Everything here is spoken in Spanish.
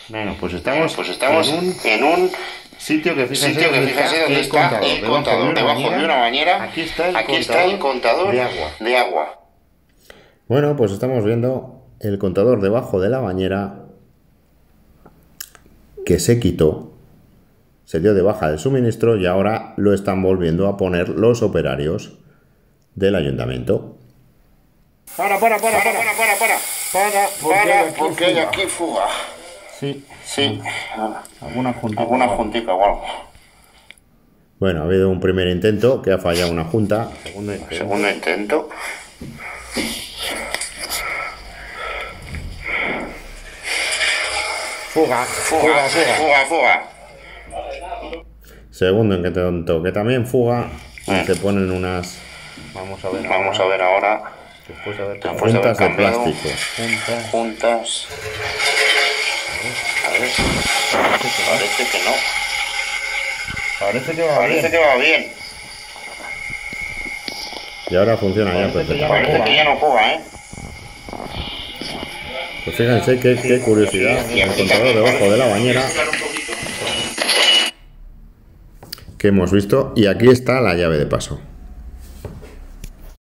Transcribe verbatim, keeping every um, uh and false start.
Bueno, pues estamos, pues estamos en un en un sitio que fíjense, sitio que dónde fíjense está dónde el está contador. el contador. Debajo de una bañera, Aquí está el, aquí contador, está el contador de agua. de agua. Bueno, pues estamos viendo el contador debajo de la bañera que se quitó, se dio de baja del suministro y ahora lo están volviendo a poner los operarios del ayuntamiento. Para, para, para, Para, para, para, para, para. para, porque, Para, hay aquí porque hay fuga. aquí fuga. Sí, Sí, alguna junta. alguna juntica o algo. Bueno, ha habido un primer intento que ha fallado una junta. Segundo intento. Segundo intento. Fuga, Fuga, fuga, fuga. Segundo intento que también fuga. Y se ponen unas Vamos a ver. Vamos a ver ahora. Después de haber Después de haber juntas de cambiado plástico. juntas. juntas. A ver. Parece que no. Parece que va Parece bien. que va bien. Y ahora funciona ya Parece que ya perfectamente. Parece que ya no fuga, ¿eh? Pues fíjense qué, qué curiosidad. El contador debajo de la bañera que hemos visto. Y aquí está la llave de paso.